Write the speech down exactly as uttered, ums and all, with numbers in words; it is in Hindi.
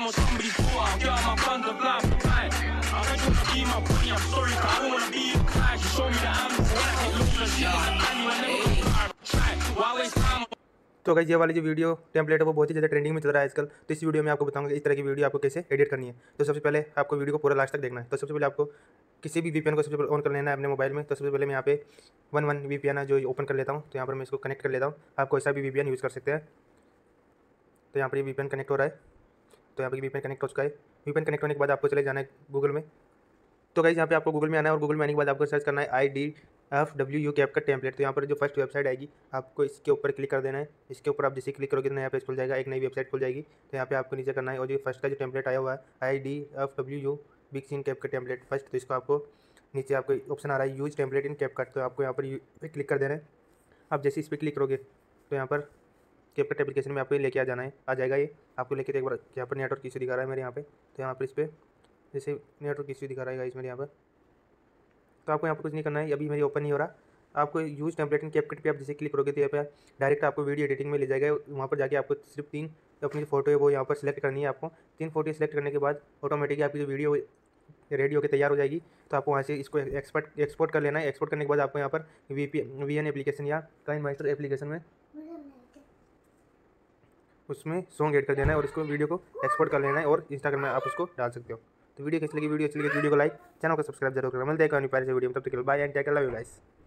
I'm on somebody's daughter, get out my guns and fly for time. I heard you wanna be my buddy, I'm sorry, but I don't wanna be your guy. She showed me the angle, when I get lost and shit, it's a man, you ain't never gonna try. Why waste time? तो गाइस ये वाली जो वीडियो टेम्पलेट है वो बहुत ही ज़्यादा ट्रेंडिंग में चल रहा है आजकल। तो इस वीडियो में आपको बताऊंगा इस तरह की वीडियो आपको कैसे एडिट करनी है। तो सबसे पहले आपको वीडियो को पूरा लास्ट तक देखना है। तो सबसे पहले आपको किसी भी वीपीएन को सबसे पहले ऑन कर लेना है अपने मोबाइल में। तो सबसे पहले मैं यहाँ पे वन वन वीपीएन है जो ओपन कर लेता हूँ। तो यहाँ पर मैं इसको कनेक्ट कर लेता हूँ। आप कोई सा भी वीपीएन यूज़ कर सकते हैं। तो यहाँ पर ये वीपीएन कनेक्ट हो रहा है। तो यहाँ पर वीपीएन कनेक्ट हो चुका है। वीपीएन कनेक्ट होने के बाद आपको चले जाना है गूगल में। तो गाइस यहाँ पे आपको गूगल में आना है और गूगल में आने के बाद आपको सर्च करना है I D F W U cap का टेम्पलेट। तो यहाँ पर जो फर्स्ट वेबसाइट आएगी आपको इसके ऊपर क्लिक कर देना है। इसके ऊपर आप जैसे क्लिक करोगे तो नया पेज खुल जाएगा, एक नई वेबसाइट खुल जाएगी। तो यहाँ पे आपको नीचे करना है और जो फर्स्ट का जो टेम्पलेट आया हुआ है I D F W U big scene cap का टेम्पलेट फर्स्ट, तो इसको आपको नीचे आपको ऑप्शन आ रहा है use template in cap cut. तो आपको यहाँ पर क्लिक कर देना है। आप जैसे इस पर क्लिक करोगे तो यहाँ पर कैप कट एप्लीकेशन में आपको लेके आ जाना है, आ जाएगा ये आपको लेके। एक बार यहाँ पर नेटवर्क इशू दिखा रहा है मेरे यहाँ पे। तो यहाँ पर इस पर जैसे नेटवर्क इशू दिखा रहा है इसमें यहाँ पर। तो आपको यहाँ पर कुछ नहीं करना है, अभी मेरी ओपन नहीं हो रहा। आपको यूज टेम्पलेट इन कैपकट पे आप जैसे क्लिक करोगे तो यहाँ पे डायरेक्ट आपको वीडियो एडिटिंग में ले जाएगा। वहाँ पर जाके आपको सिर्फ तीन अपनी फोटो है वो यहाँ पर सिलेक्ट करनी है। आपको तीन फोटो सिलेक्ट करने के बाद ऑटोमेटिकली आपकी जो वीडियो रेडी होकर तैयार हो जाएगी। तो आपको वहाँ से इसको एक्सपोर्ट एक्सपोर्ट कर लेना है। एक्सपोर्ट करने के बाद आपको यहाँ पर V P V N application या काइन मास्टर एप्लीकेशन में उसमें सॉन्ग ऐड कर देना है और इसको वीडियो को एक्सपोर्ट कर लेना है और इंस्टाग्राम में आप उसको डाल सकते हो। तो वीडियो कैसी लगी, वीडियो अच्छी लगी वीडियो को लाइक, चैनल को सब्सक्राइब जरूर करना। मिलते हैं कहीं प्यारे से वीडियो में, तब तक के लिए bye and take care, love you guys.